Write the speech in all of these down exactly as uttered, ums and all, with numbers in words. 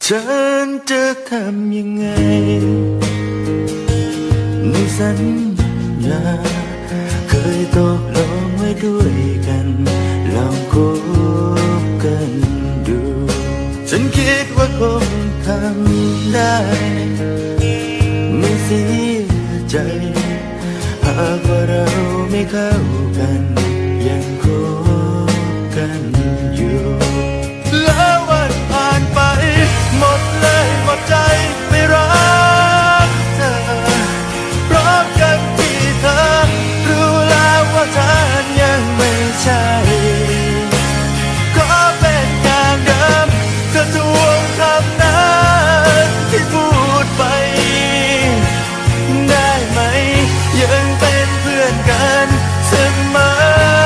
ฉันจะทำยังไงในสัญญาเคยตกลงไว้ด้วยกันลองคบกันดูฉันคิดว่าคงทำได้ไม่เสียใจหากว่าเราไม่เข้ากันยังคบกันอยู่แล้ววันผ่านไปหมดเลยหมดใจไม่รักเธอเพราะกันที่เธอรู้แล้วว่าฉันยังไม่ใช่ก็เป็นอย่างเดิมเธอทวงคำนั้นที่พูดไปได้ไหมยังเป็นเพื่อนกันเสมอ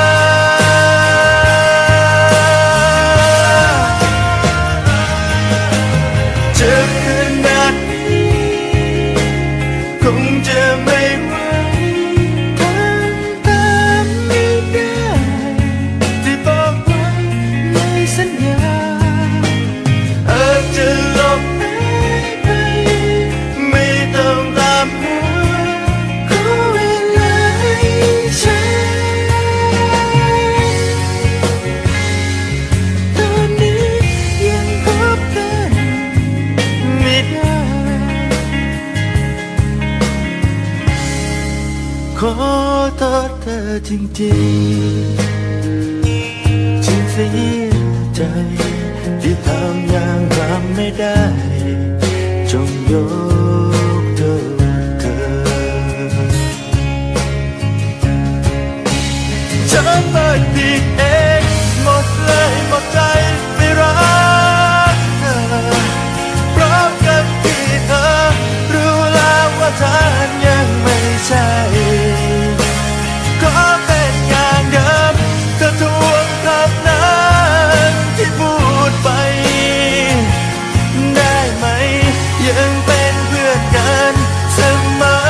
จะขนาดนี้คงจะไม่ไหวทำตามไม่ได้ที่บอกไว้ในสัญญาอาจจะหลบหายไปไม่ต้องตามหาขอเวลาให้ฉันตอนนี้ยังพบกันไม่ได้ขอโทษเธอจริงๆฉันเสียใจที่ทำอย่างทำไม่ได้จงยกโทษเธอฉันไม่ผิดเองหมดเลยหมดใจไม่รักเธอเพราะกันที่เธอรู้แล้วว่าฉันยังไม่ใช่ก็เป็นอย่างเดิมเธอทวงคำนั้นที่พูดไปได้ไหมยังเป็นเพื่อนกันเสมอ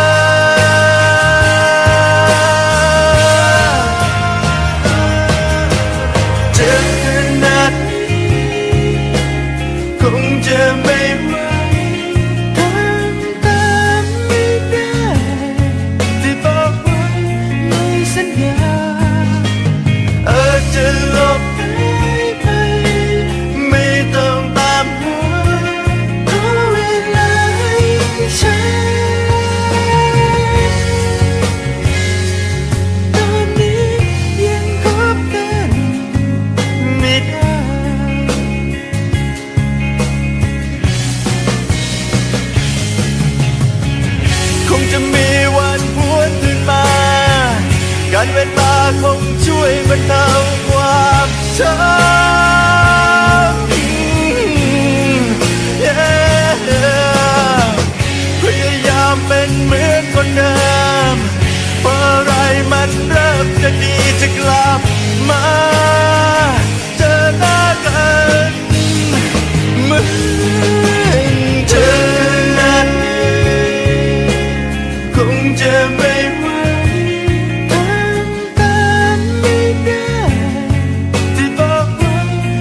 จะขนาดนี้คงจะไม่ไหวทำตามไม่ได้ที่บอกไว้ในสัญญาอาจจะหลบหายไปไม่ต้องตามหาขอเวลาให้ฉันตอนนี้ยังคบกันไม่ได้คงจะมีวันหวนคืนมาการเวลาคงช่วยบรรเทาความช้ำ Yeah พยายามเป็นเหมือนคนเดิมเมื่อไรมันเริ่มจะดีจะกลับมาเจอหน้ากันเหมือนเจอนั้นคงจะไม่ไหวทำตามไม่ได้ที่บอกไว้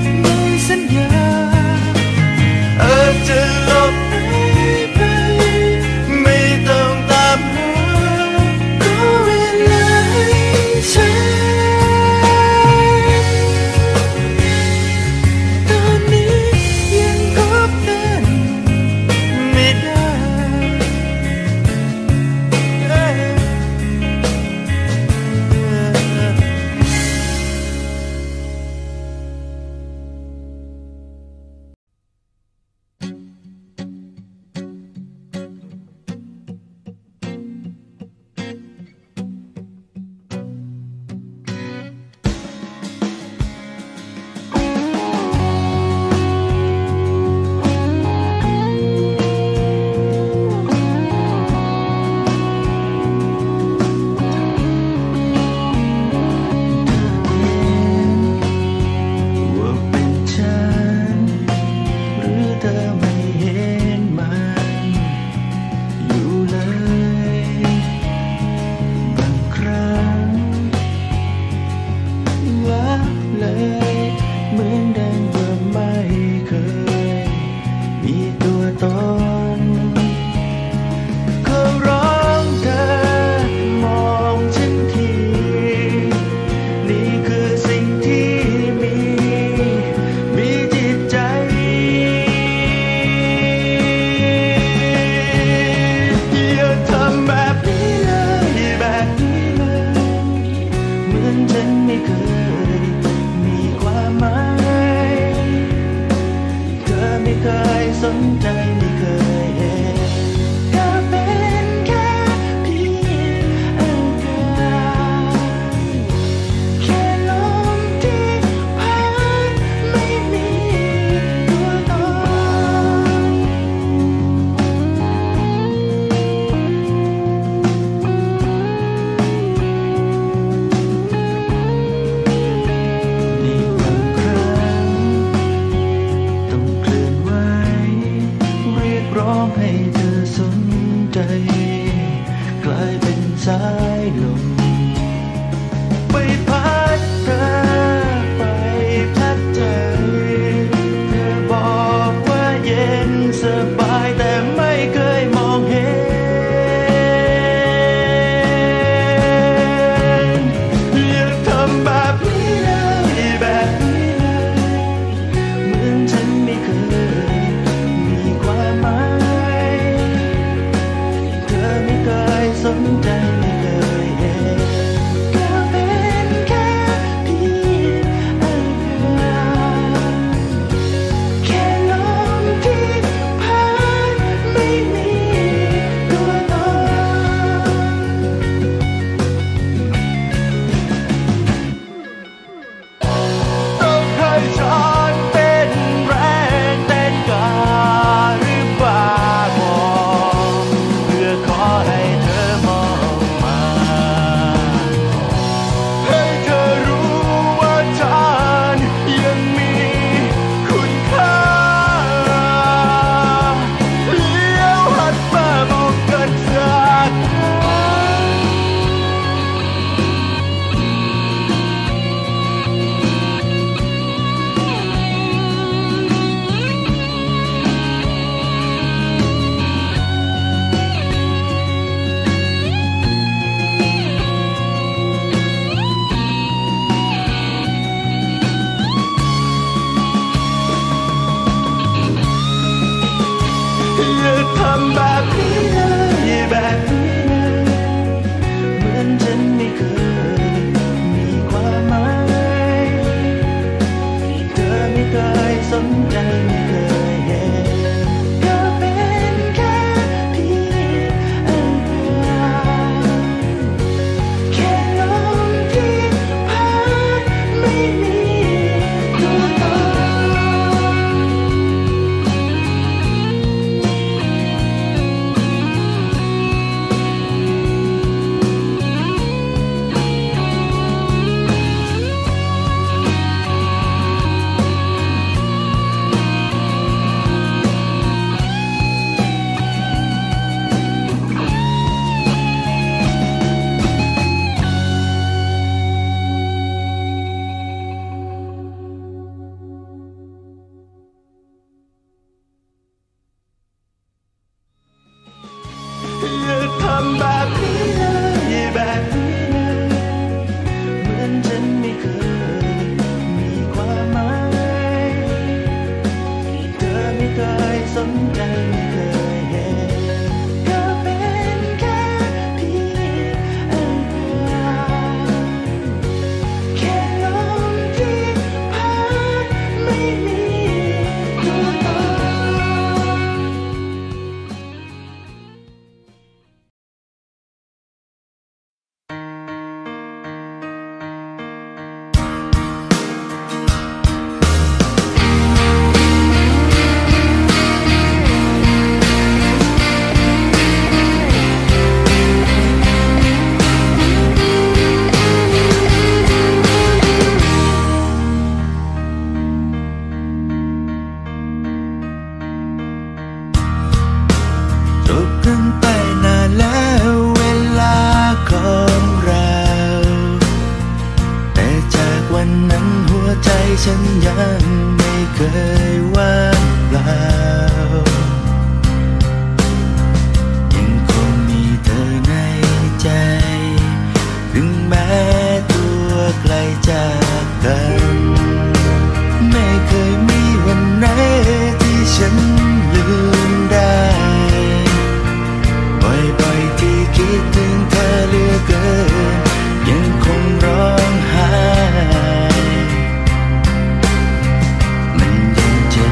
ไม่เคยสนใจไม่เคยเห็นเธอเป็นแค่เพียงอากาศแค่ลมที่พัดไม่มีตัวตนนี่บางครั้งต้องเคลื่อนไหวเรียกร้องให้เธอสนใจกลายเป็นสายลมไปพัดเธอไปพัดใจเธอบอกว่าเย็นสบายแต่ไม่เคยมองเห็นอย่าทำแบบนี้เลยแบบนี้เลยเหมือนฉันไม่เคยมีความหมายเธอไม่เคยสนใจไม่เคยเห็นเธอเป็นแค่เพียงอากาศแค่ลมที่พัดไม่มีตัวตนต้องให้ฉันเป็นแรงเต้นกาหรือบ้าบอเพื่อขอให้เธอมองมาให้เธอรู้ว่าฉันยังมีคุณค่าเลี้ยวหันมามองกันสักครั้งอย่าทำแบบนี้เลยแบบนี้เลยเหมือนฉันไม่เคยมีความหมายเธอไม่เคยสนใจไม่เคยเห็นเธอเป็นแค่เพียงอากาศแค่ลมที่พัดไม่มีตัวตน อย่าทำแบบนี้เลยแบบนี้เลยเหมือนฉันไม่เคยมีความหมายเธอไม่เคยสนใจไม่เคยเห็นเธอเป็นแค่เพียงอากาศแค่ลมที่พัดไม่มีตัวตน ฉันยังไม่เคยว่างเปล่ายังคงมีเธอในใจถึงแม้ตัวไกลจากกันไม่เคยมีวันไหนที่ฉันลืมได้บ่อยๆที่คิดถึงเธอเหลือเกินยังคงร้องไห้มันยังเจ็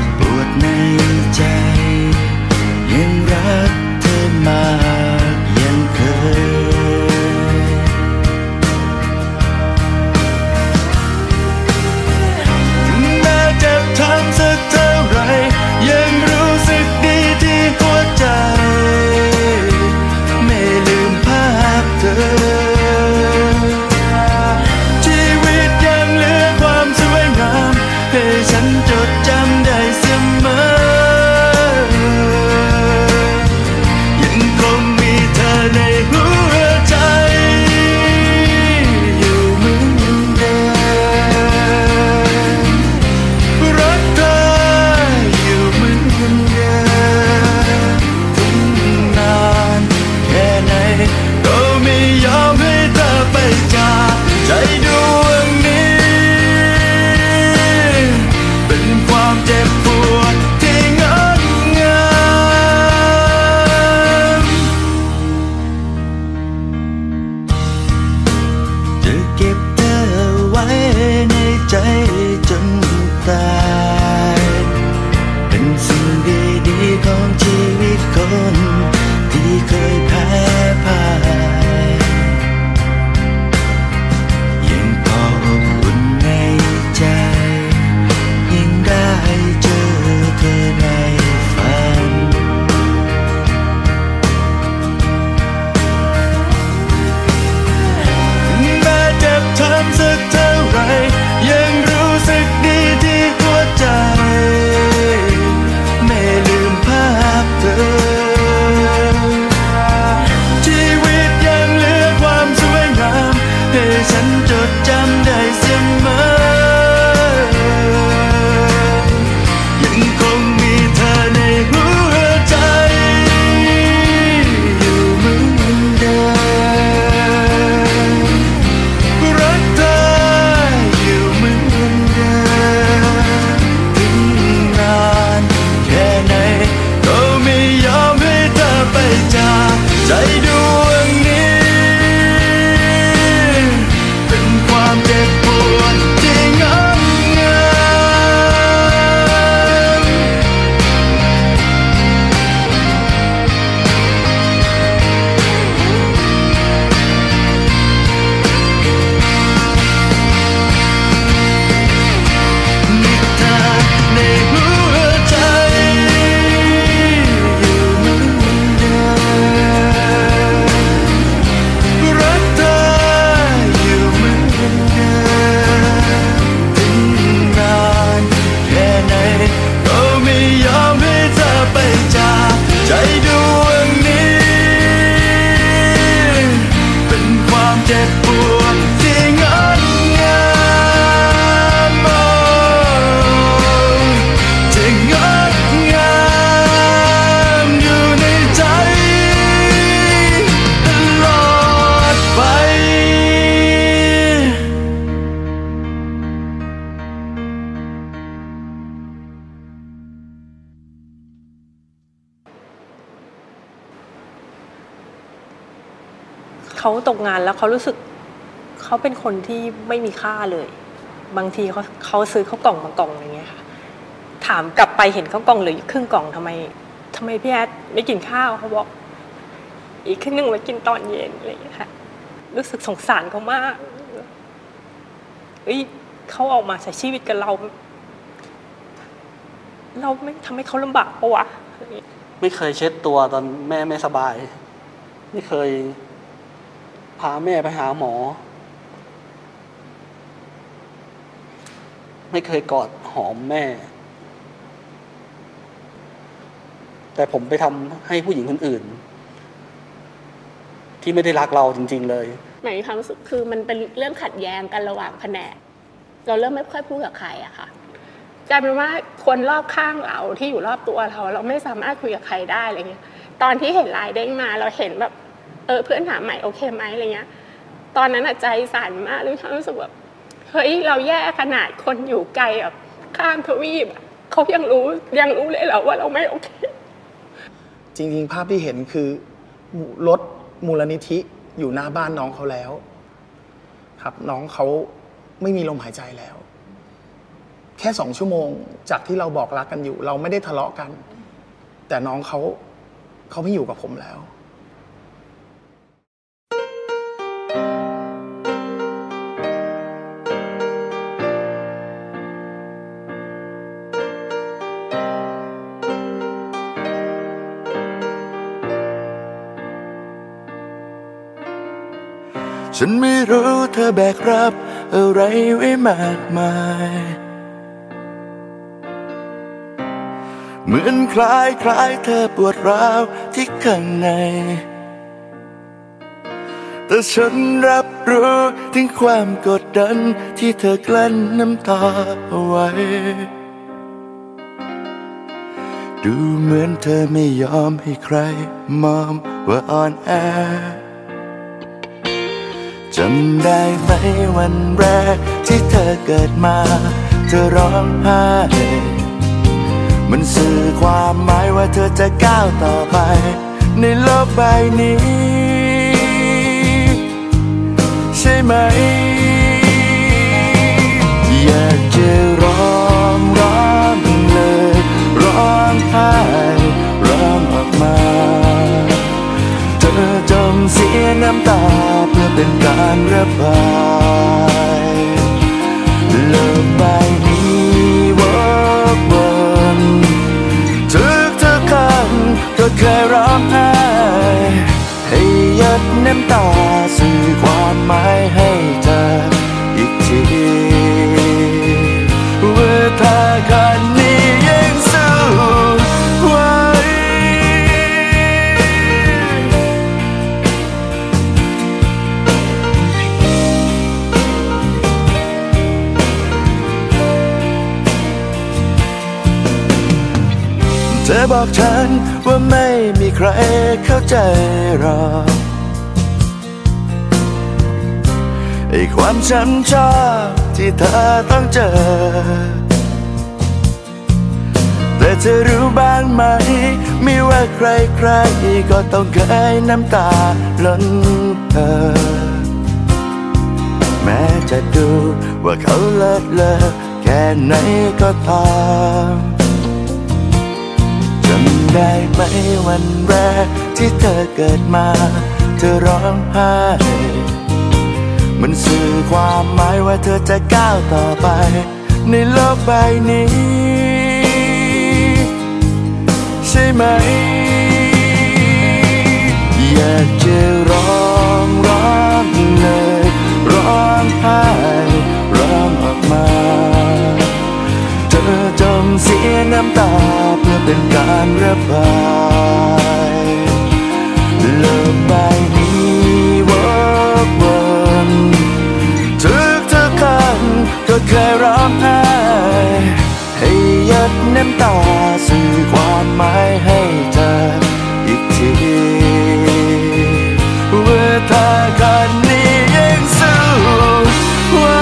เขาตกงานแล้วเขารู้สึกเขาเป็นคนที่ไม่มีค่าเลยบางทีเขาเขาซื้อข้าวกล่องบางกล่องอย่างเงี้ยค่ะถามกลับไปเห็นข้าวกล่องเหลือครึ่งกล่องทำไมทำไมพี่แอดไม่กินข้าวเขาบอกอีกครึ่งหนึ่งไว้กินตอนเย็นอะไรอย่างเงี้ยค่ะรู้สึกสงสารเขามากเอ้ยเขาออกมาใช้ชีวิตกับเราเราไม่ทำให้เขาลำบากปะวะไม่เคยเช็ดตัวตอนแม่ไม่สบายไม่เคยพาแม่ไปหาหมอไม่เคยกอดหอมแม่แต่ผมไปทำให้ผู้หญิงคนอื่นที่ไม่ได้รักเราจริงๆเลยหมายความรู้สึกคือมันเป็นเรื่องขัดแย้งกันระหว่างแผนกเราเริ่มไม่ค่อยพูดกับใครอะค่ะกลายเป็นว่าคนรอบข้างเราที่อยู่รอบตัวเราเราไม่สามารถคุยกับใครได้อะไรเงี้ยตอนที่เห็นไลน์เด้งมาเราเห็นแบบเออเพื่อนถามใหม่โอเคไหมอะไรเงี้ยตอนนั้นอะใจสั่นมากเลยรู้สึกแบบเฮ้ยเราแย่ขนาดคนอยู่ไกลแบบข้ามทวีปเขายังรู้ยังรู้เลยเหรอว่าเราไม่โอเคจริงๆภาพที่เห็นคือรถมูลนิธิอยู่หน้าบ้านน้องเขาแล้วครับน้องเขาไม่มีลมหายใจแล้วแค่สองชั่วโมงจากที่เราบอกรักกันอยู่เราไม่ได้ทะเลาะกันแต่น้องเขาเขาไม่อยู่กับผมแล้วฉันไม่รู้เธอแบกรับอะไรไว้มากมายเหมือนคล้ายคล้ายเธอปวดร้าวที่ข้างในแต่ฉันรับรู้ถึงความกดดันที่เธอกลั้นน้ำตาเอาไว้ดูเหมือนเธอไม่ยอมให้ใครมองว่าอ่อนแอจำได้ไหมวันแรกที่เธอเกิดมาเธอร้องไห้มันสื่อความหมายว่าเธอจะก้าวต่อไปในโลกใบนี้ใช่ไหมอยากจะร้องร้องเลยร้องไห้ร้องออกมาเธอจงเสียน้ำตาเพื่อเป็นการระบายโลกใบนี้วกวนทุกทุกครั้งก็เคยร้องไห้ให้หยดน้ำตาสื่อความหมายให้เธออีกทีว่าถ้าคันนี้ยังสู้ไว้เธอบอกฉันว่าไม่มีใครเข้าใจหรอกไอ้ความช้ำชอกที่เธอต้องเจอแต่เธอรู้บ้างไหมไม่ว่าใครใครก็ต้องเคยน้ำตาล้นเธอแม้จะดูว่าเขาเลิศเลอแค่ไหนก็ตามจำได้ไหมวันแรกที่เธอเกิดมาเธอร้องไห้มันสื่อความหมายว่าเธอจะก้าวต่อไปในโลกใบนี้ใช่ไหมอยากจะร้องร้องเลยร้องไห้ร้องออกมาเธอจงเสียน้ำตาเพื่อเป็นการระบายโลกใบนี้วกวนทุกทุกครั้งก็เคยร้องไห้ให้หยดน้ำตาสื่อความหมายให้เธออีกทีว่าถ้าคันนี้ยังสู้ไว้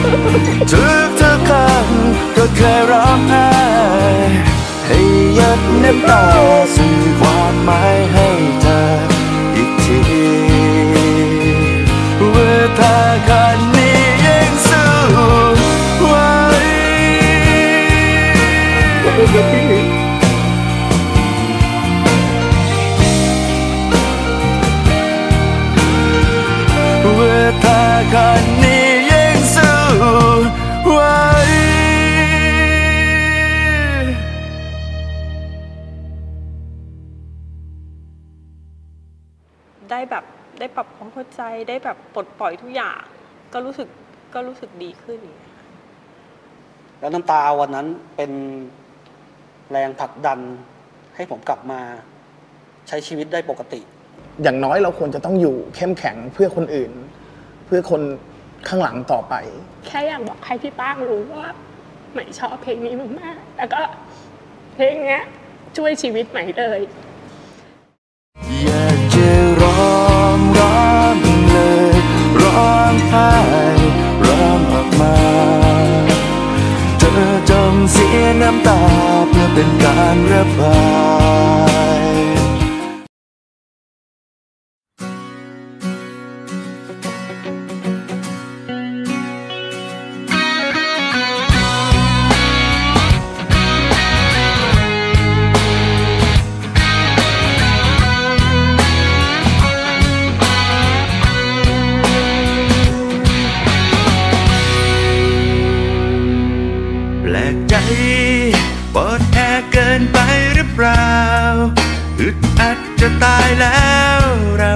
ทุกทุกครั้งก็เคยร้องไห้ให้หยดน้ำตาสื่อความหมายให้เธออีกทีว่าถ้ากันนี้ยังสู้ไว้ว่าถ้ากันนี้ยังสู้ไว้ได้แบบได้ปรับความเข้าใจได้แบบปลดปล่อยทุกอย่างก็รู้สึกก็รู้สึกดีขึ้นแล้วน้ำตาวันนั้นเป็นแรงผลักดันให้ผมกลับมาใช้ชีวิตได้ปกติอย่างน้อยเราควรจะต้องอยู่เข้มแข็งเพื่อคนอื่นเพื่อคนข้างหลังต่อไปแค่อยากบอกให้พี่ป้างรู้ว่าใหม่ชอบเพลงนี้มากๆแล้วก็เพลงนี้ช่วยชีวิตใหม่เลยอยากจะร้องร้องเลยร้องไห้ร้องออกมาเธอจงเสียน้ำตาเพื่อเป็นการระบายปอดแอเกินไปหรือเปล่าอึดอัดจะตายแล้วเรา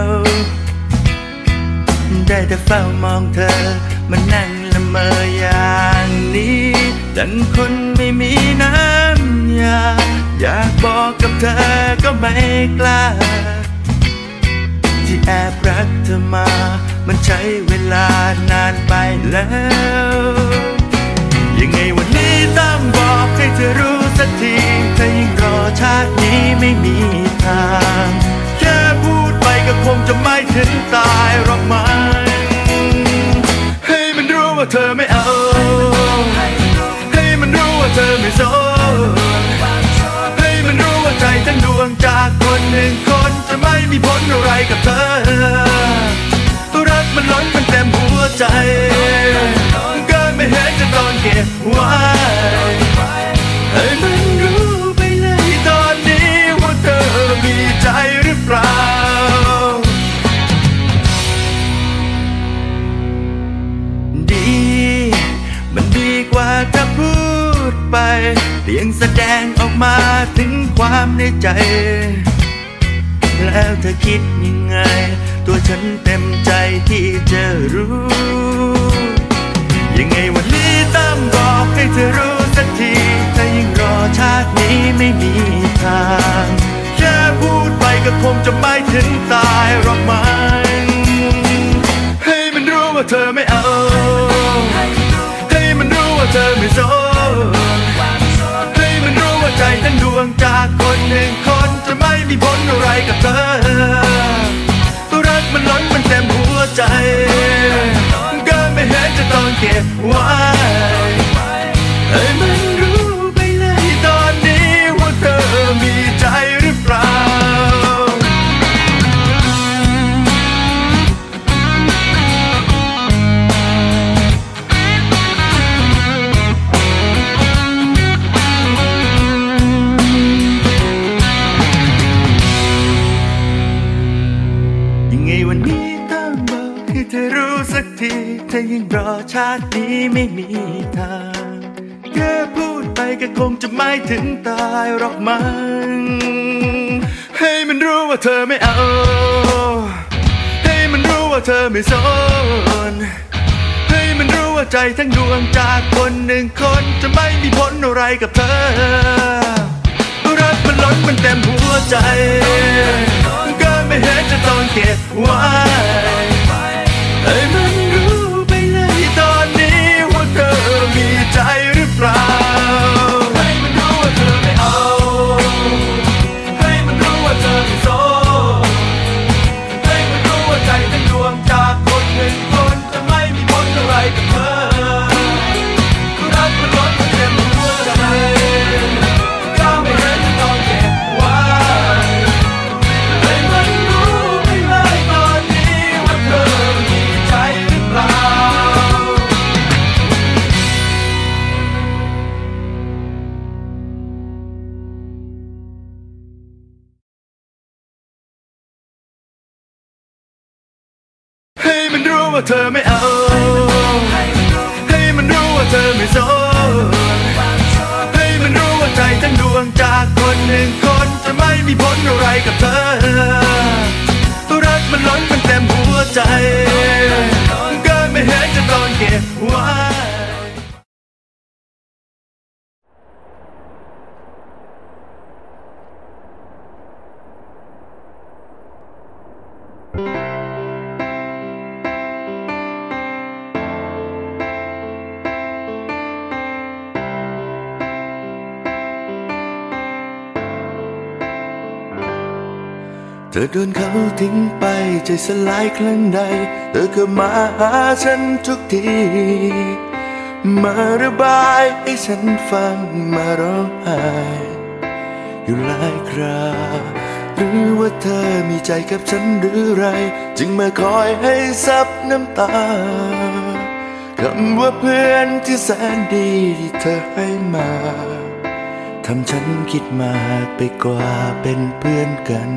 ได้แต่เฝ้ามองเธอมานั่งละเมออย่างนี้ดังคนไม่มีน้ำยาอยากบอกกับเธอก็ไม่กล้าที่แอบรักเธอมามันใช้เวลานานไปแล้วยังไงวันนี้ต้องบอกให้เธอรู้สักทีถ้ายิ่งรอชาตินี้ไม่มีทางแค่พูดไปก็คงจะไม่ถึงตายหรอกมั้งให้มันรู้ว่าเธอไม่เอาให้มันรู้ว่าเธอไม่สนให้มันรู้ว่าใจทั้งดวงจากคนหนึ่งคนจะไม่มีผลอะไรกับเธอรักมันล้นมันเต็มหัวใจก็ไม่เห็นจะต้องเก็บไว้ให้มันรู้ไปเลยตอนนี้ว่าเธอมีใจหรือเปล่าดีมันดีกว่าจะพูดไปเพียงแสดงออกมาถึงความในใจแล้วเธอคิดยังไงตัวฉันเต็มใจที่จะรู้ยังไงวันนี้ต้องบอกให้เธอรู้สักทีถ้ายิ่งรอชาตินี้ไม่มีทางแค่พูดไปก็คงจะไม่ถึงตายหรอกมั้งให้มันรู้ว่าเธอไม่เอาให้มันรู้ว่าเธอไม่สนให้มันรู้ว่าใจทั้งดวงจากคนหนึ่งคนจะไม่มีผลอะไรกับเธอรักมันล้นมันเต็มหัวใจก็ไม่เห็นจะต้องเก็บไว้ให้มันรู้ไปเลยตอนนี้ว่าเธอมีใจหรือเปล่าวันนี้ต้องบอกให้เธอรู้สักทีถ้ายิ่งรอชาตินี้ไม่มีทางแค่พูดไปก็คงจะไม่ถึงตายหรอกมั้งให้มันรู้ว่าเธอไม่เอาให้มันรู้ว่าเธอไม่สนให้มันรู้ว่าใจทั้งดวงจากคนหนึ่งคนจะไม่มีผลอะไรกับเธอรักมันล้นมันเต็มหัวใจก็ไม่เห็นจะต้องเก็บไว้ให้มันรู้ไปเลยตอนนี้ว่าเธอมีใจหรือเปล่าให้มันรู้ว่าเธอไม่เอาให้มันรู้ว่าเธอไม่สนให้มันรู้ว่าใจทั้งดวงจากคนหนึ่งคนจะไม่มีผลอะไรกับเธอว่าเธอไม่เอาให้มันรู้ว่าเธอไม่สนให้มันรู้ว่าใจทั้งดวงจากคนหนึ่งคนจะไม่มีผลอะไรกับเธอรักมันล้นมันเต็มหัวใจก็ไม่เห็นจะต้องเก็บไว้เธอโดนเขาทิ้งไปใจสลายครั้งใดเธอก็มาหาฉันทุกทีมาระบายให้ฉันฟังมาร้องไห้อยู่หลายคราหรือว่าเธอมีใจกับฉันหรือไรจึงมาคอยให้ซับน้ำตาคำว่าเพื่อนที่แสนดีที่เธอให้มาทำฉันคิดมากไปกว่าเป็นเพื่อนกัน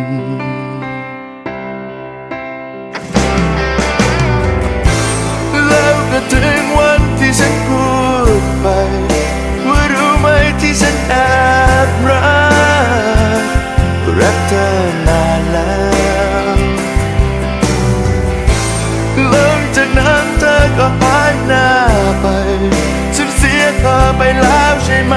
แล้วก็ถึงวันที่ฉันพูดไปว่ารู้ไหมที่ฉันแอบรักรักเธอนานแล้วหลังจากนั้นเธอก็หายหน้าไปฉันเสียเธอไปแล้วใช่ไหม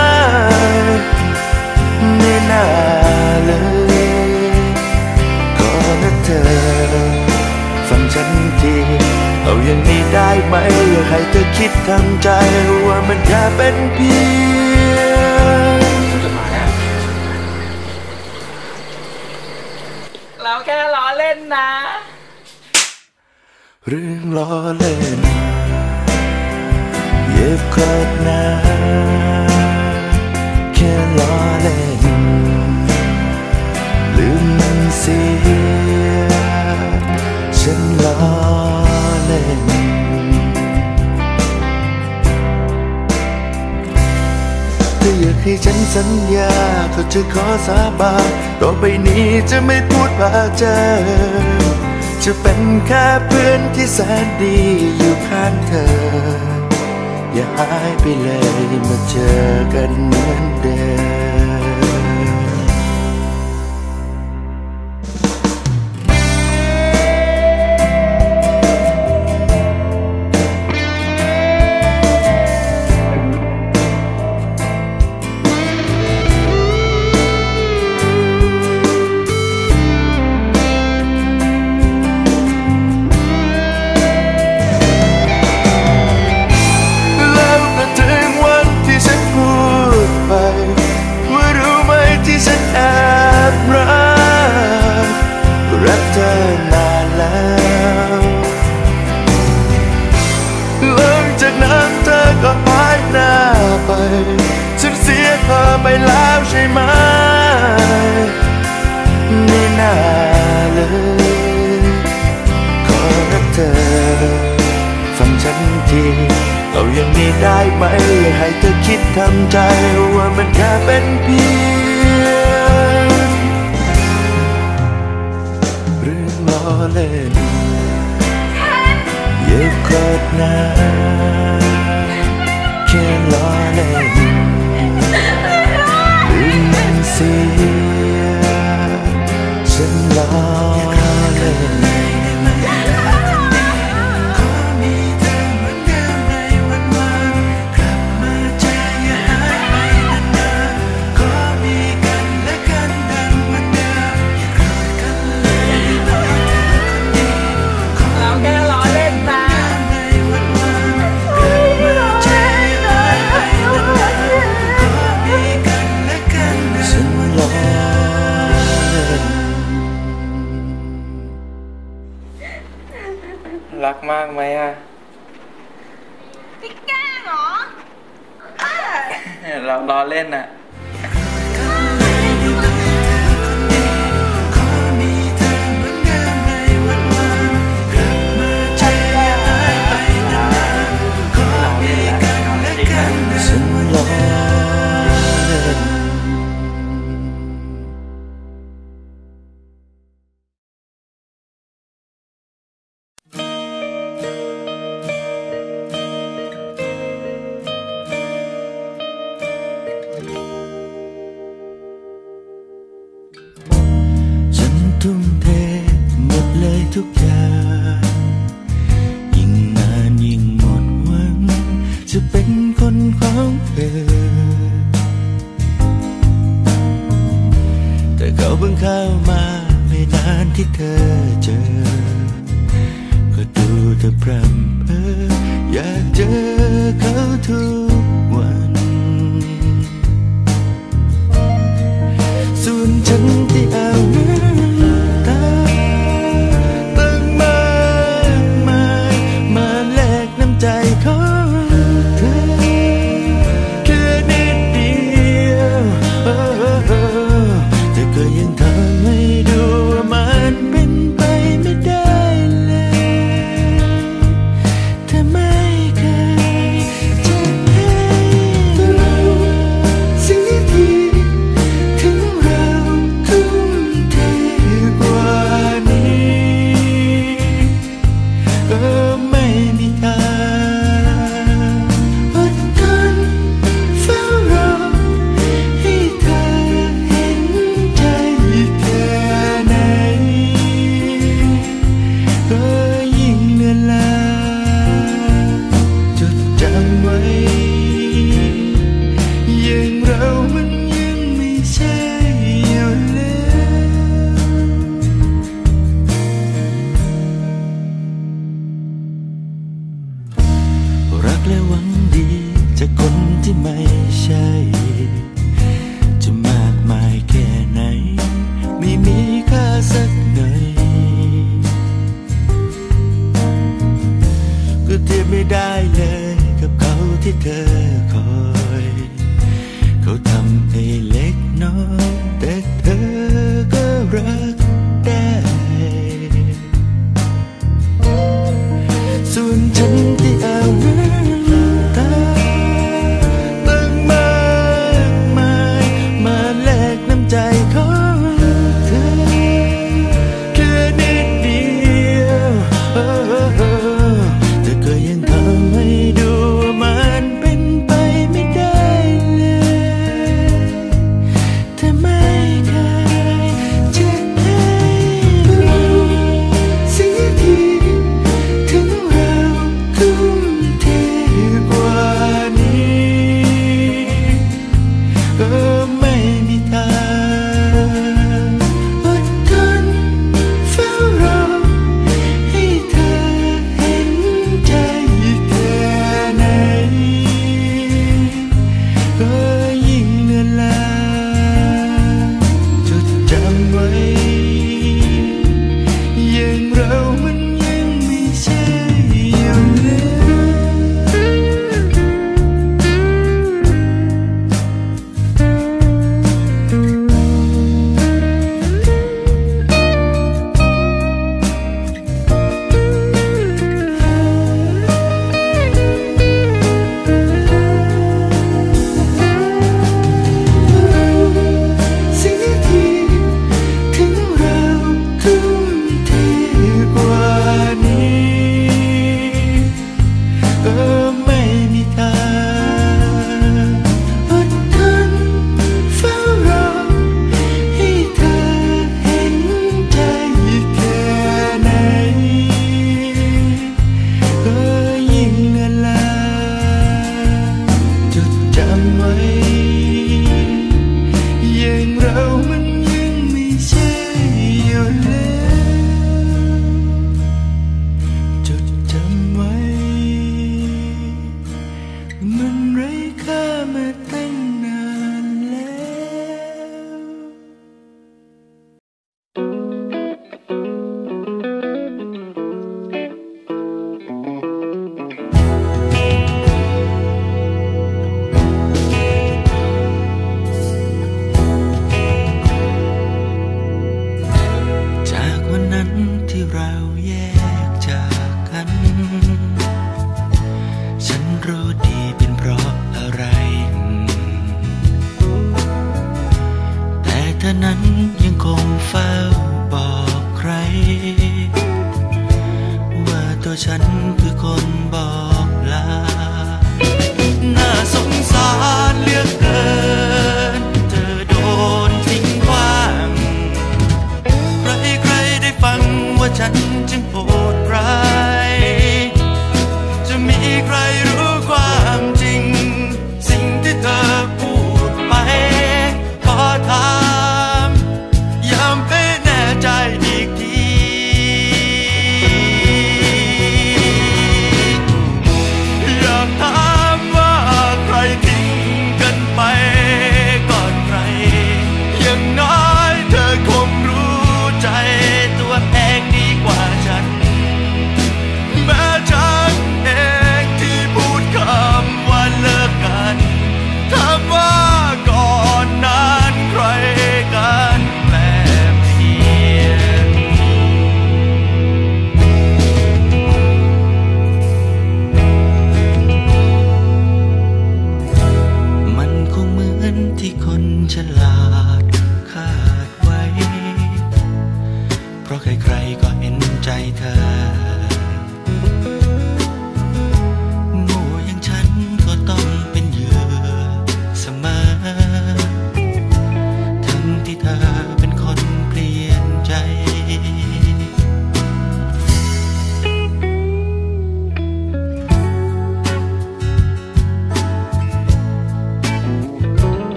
ไม่น่าเลยขอนะเธอฟังฉันทีเอาอย่างนี้ได้ไหมอยากให้เธอคิดทำใจว่ามันแค่เป็นเพียงเราแค่ล้อเล่นนะเรื่องล้อเล่นเย็บขอดหน้าแค่ล้อเล่นลืมมันเสียฉันล้อเล่นเธออยากให้ฉันสัญญาเขาจะขอสาบานต่อไปนี้จะไม่พูดว่าเจอจะเป็นแค่เพื่อนที่แสนดีอยู่ข้างเธออย่าหายไปเลยมาเจอกันเหมือนเดิฉันเสียเธอไปแล้วใช่ไหมไม่น่าเลยขอรักเธอฟังฉันทีเอาอย่างนี้ได้ไหมอยากให้เธอคิดทำใจว่ามันแค่เป็นเพียงเรื่องล้อเล่นเย็บขอดหน้าแค่ล้อเล่นลืมมันเสียฉันล้อเล่นขอมีเธอเหมือนเดิมในวันวานกลับมาเจออย่าหายไปนานๆขอมีกันและกันดังเหมือนเดิมอย่าโกรธกันเลยต่อเธอคนดีเราแค่ล้อเล่นนะรักมากไหมอะพี่แกล้งเหรอเราล้อเล่นอะเข้ามาไม่นานที่เธอเจอก็ดูเธอพร่ำเพ้ออยากเจอเขาทุกวันส่วนฉันที่เอาน้ำตาตั้งมากมายมาแลกน้ำใจของเธอแค่นิดเดียวแต่ก็ยังทำให้ดูว่ามันเป็นไปไม่ได้เลยเธอไม่เคยจะให้สิ่งที่ถึงเราทุ่มเทกว่านี้ก็ไม่มีทางอดทนเฝ้ารอให้เธอเห็นใจแค่ไหนก็ยิ่งเลือนลางจดจำไว้อย่างเรามันยังไม่ใช่อยู่แล้วรักและหวังดีจากคนที่ไม่ใช่จะมากมายแค่ไหนไม่มีค่าสักหน่อยก็เทียบไม่ได้เลยกับเขาที่เธอคอยเขาทำให้เล็กน้อยแต่เธอก็รักได้ส่วนฉันที่เอาน้ำตาตั้งมากมายมาแลกน้ำใจของเธอแค่นิดเดียวแต่ก็ยังทำให้ดูว่ามันเป็นไปไม่ได้เลยเธอไม่เคยจะให้สิ่งที่ถึงเราทุ่มเทกว่านี้ก็ไม่มีทางอดทนเฝ้ารอให้เธอเห็นใจแค่ไหนก็ยิ่งเลือนลางจดจำไว้อย่างเรามันยังไม่ใช่อยู่แล้วสิ่งที่ถึงเราทุ่มเทกว่านี้ก็ไม่มีทางอดทนเฝ้ารอให้เธอเห็นใจแค่ไหนก็ยิ่งเลือนลางจดจำไว้อย่างเรามันยังไม่ใช่อยู่แล้วจดจำไว้มันไร้ค่ามาตั้งนานแล้วจากวันนั้นที่เราแยกจากกัน ฉันรู้ดีเป็นเพราะอะไร แต่เธอนั้นยังคงเฝ้าบอกใคร ว่าตัวฉันคือคนบอกลา น่าสงสารเหลือเกิน เธอโดนทิ้งขว้าง ใครๆได้ฟังว่าฉันจึงโหดร้าย จะมีใครรู้ความจริง สิ่งที่เธอพูดไป ขอถามย้ำ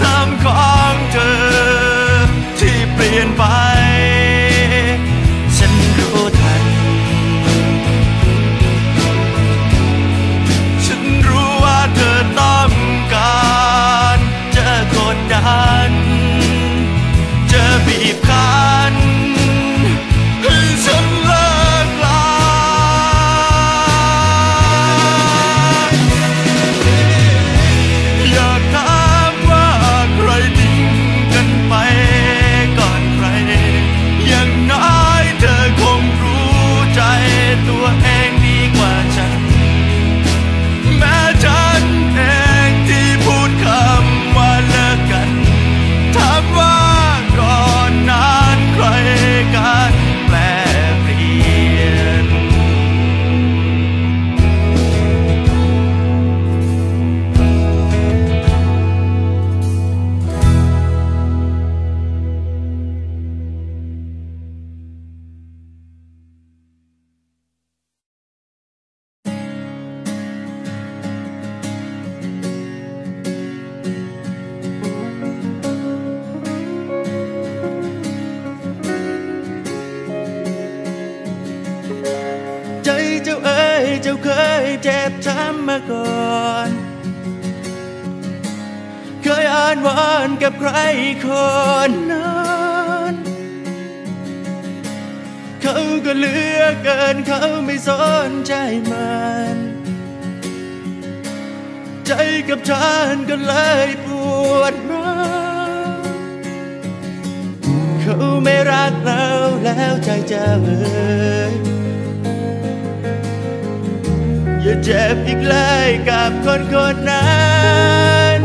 ำของเธอที่เปลี่ยนไปฉันรู้ทันฉันรู้ว่าเธอต้องการจะกดดันจะบีบคั้นให้ฉันเลิกลาอยากถามว่าใครทิ้งกันไปก่อนใครอย่างน้อยเธอคงรู้ใจตัวเองดีกว่าฉันแม้ฉันเองที่พูดคำว่าเลิกกันถามว่าก่อนนั้นใครกันแปลเปลี่ยนใจเจ้าเอ๋ยเจ้าเคยเจ็บช้ำมาก่อนเคยอ่านวอนกับใครคนนั้นเขาก็เหลือเกินเขาไม่สนใจมันใจกับฉันก็เลยปวดร้าวเขาไม่รักเราแล้วใจเจ้าเอ๋ยอย่าเจ็บอีกเลยกับคนคนนั้น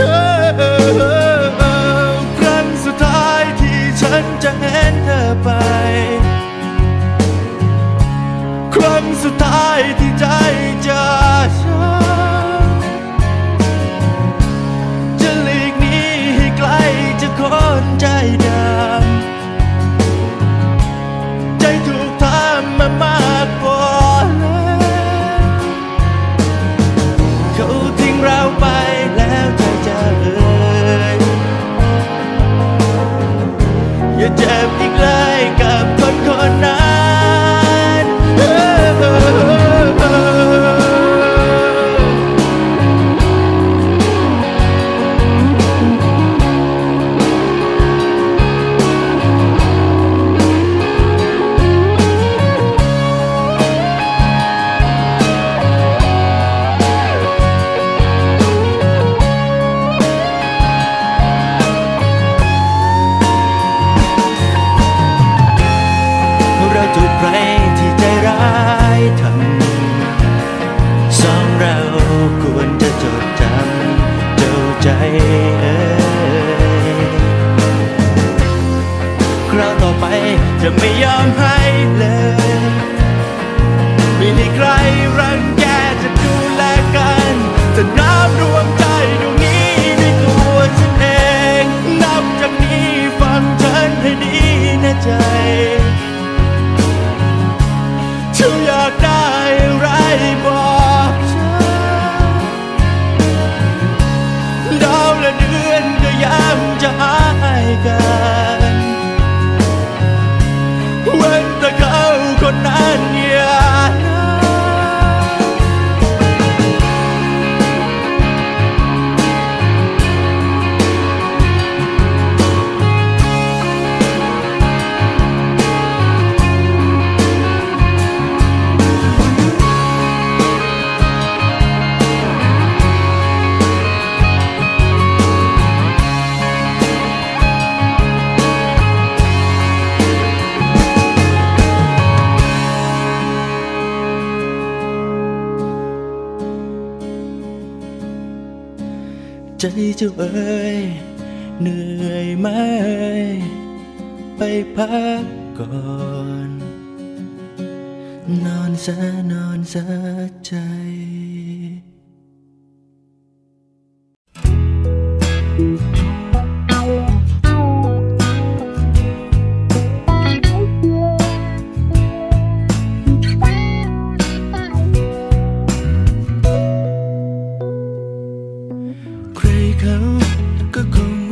ครั้งสุดท้ายที่ฉันจะเห็นเธอไปครั้งสุดท้ายที่ใจจะช้ำจะหลีกหนีให้ไกลจากคนใจดำใจถูกทำมามากพอเขาทิ้งเราไปแล้วใจจะเอ่ยอย่าเจ็บอีกเลยกับคนคนนั้นถูกใครที่ใจร้ายทำสองเราควรจะจดจำเจ้าใจเอ่ยคราวต่อไปจะไม่ยอมให้เลยไม่ให้ใครรังแกจะดูแลกันจะน้ำรวมใจดวงนี้ด้วยตัวฉันเองนับจากนี้ฟังฉันให้ดีนะใจเธออยากได้อะไรบอกฉันดาวและเดือนก็ยังจะหายกันเว้นแต่เขาคนนั้นอย่าใจเจ้าเอ๋ยเหนื่อยไหมไปพักก่อนนอนซะนอนซะใจ เขาก็คง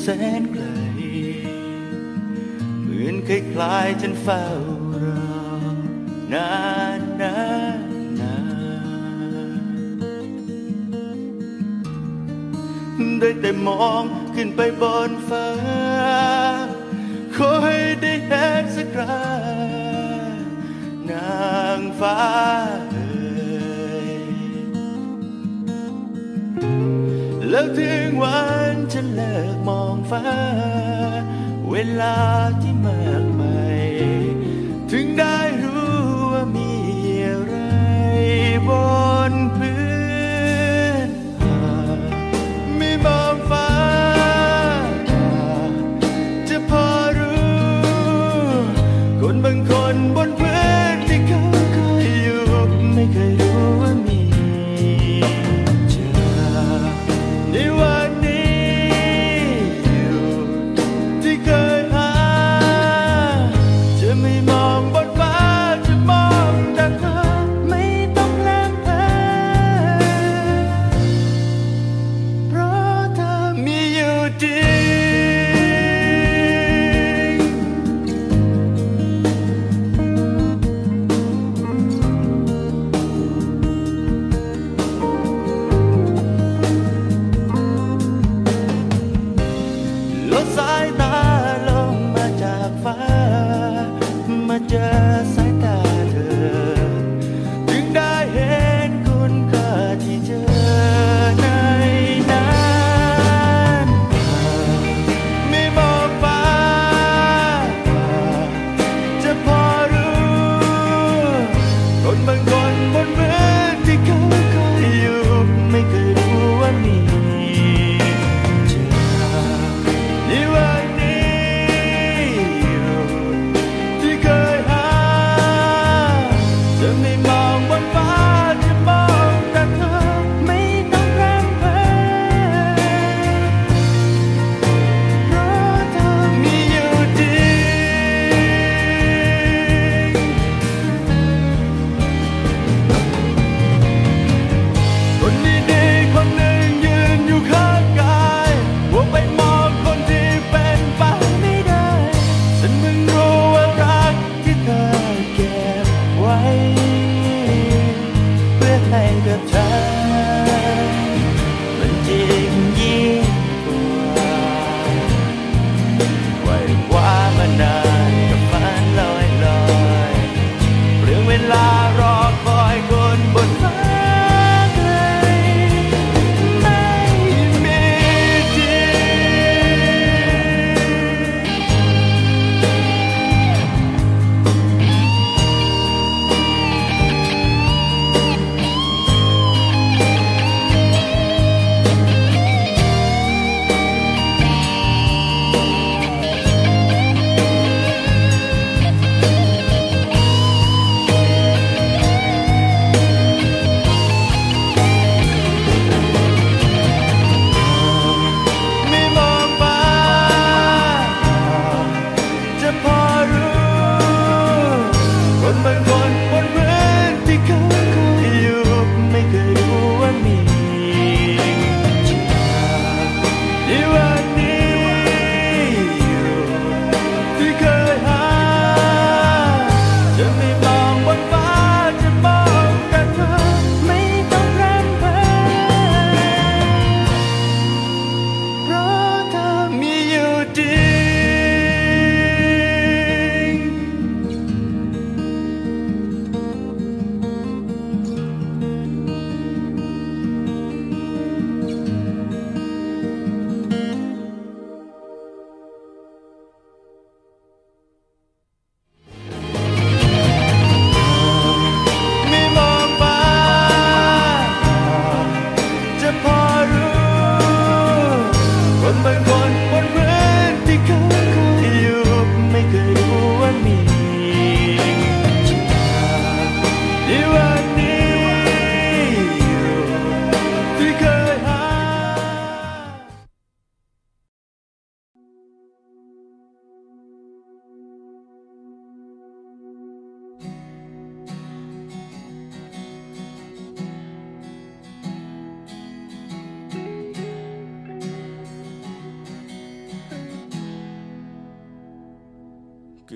แสนไกลเหมือนคล้ายๆฉันเฝ้ารอนานนานนานได้แต่มองขึ้นไปบนฟ้าขอให้ได้เห็นสักครานางฟ้าเอ่ยแล้วถึงวันฉันเลิกมองฟ้าเวลาที่มากมายถึงได้รู้ว่ามีอะไรบนพื้นไม่มองฟ้าจะพอรู้คนบางคนบนพื้นที่เขาเคยอยู่ไม่เคยรู้ว่ามีเธอในวันนี้อยู่ที่เคยหาจะไม่มองบนฟ้าจะมองแต่เธอไม่ต้องแลมเพลินเพราะเธอมีอยู่จริง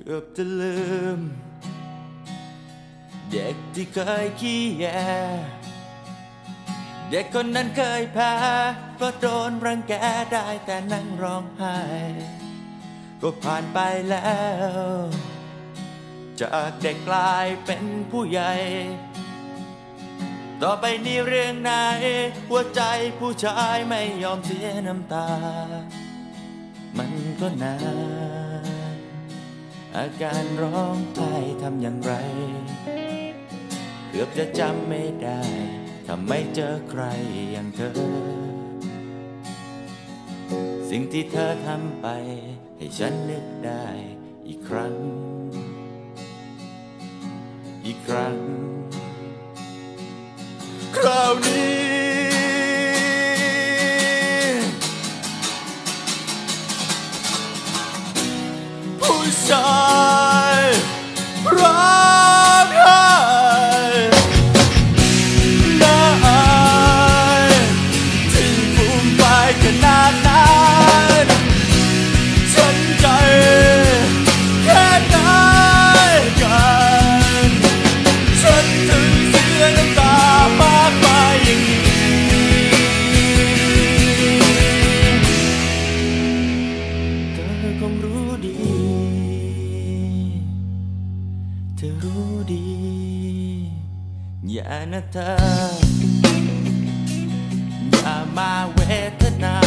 กือบจะลืมเด็กที่เคยขี้แยเด็กคนนั้นเคยแพ้เพราะโดนรังแกได้แต่นั่งร้องไห้ก็ผ่านไปแล้วจากเด็กกลายเป็นผู้ใหญ่ต่อไปนี้เรื่องไหนหัวใจผู้ชายไม่ยอมเสียน้ำตามันก็นานอาการร้องไห้ทำอย่างไรเกือบจะจำไม่ได้ถ้าไม่เจอใครอย่างเธอสิ่งที่เธอทำไปให้ฉันนึกได้อีกครั้งอีกครั้งคราวนี้ผู้ชายร้องไห้น่าอายที่ภูมิใจขนาดนั้นฉันใจแค่ไหนกันฉันถึงเสียน้ำตามากมายอย่างนี้เธอคงรู้ดีเธอรู้ดีอย่านะเธออย่ามาเวทนา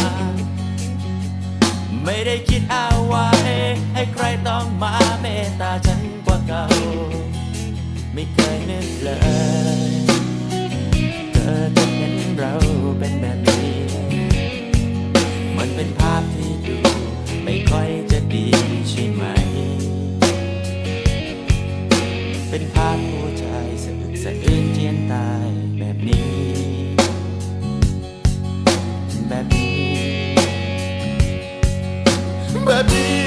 ไม่ได้คิดเอาไว้ให้ใครต้องมาเมตตาฉันกว่าเก่าไม่เคยนึกเลยเธอจะเห็นเราเป็นแบบนี้มันเป็นภาพที่ดูไม่ค่อยจะดีใช่ไหมเป็นภาพผู้ชายสะอึกสะอื้นเจียนตายแบบนี้แบบนี้แบบนี้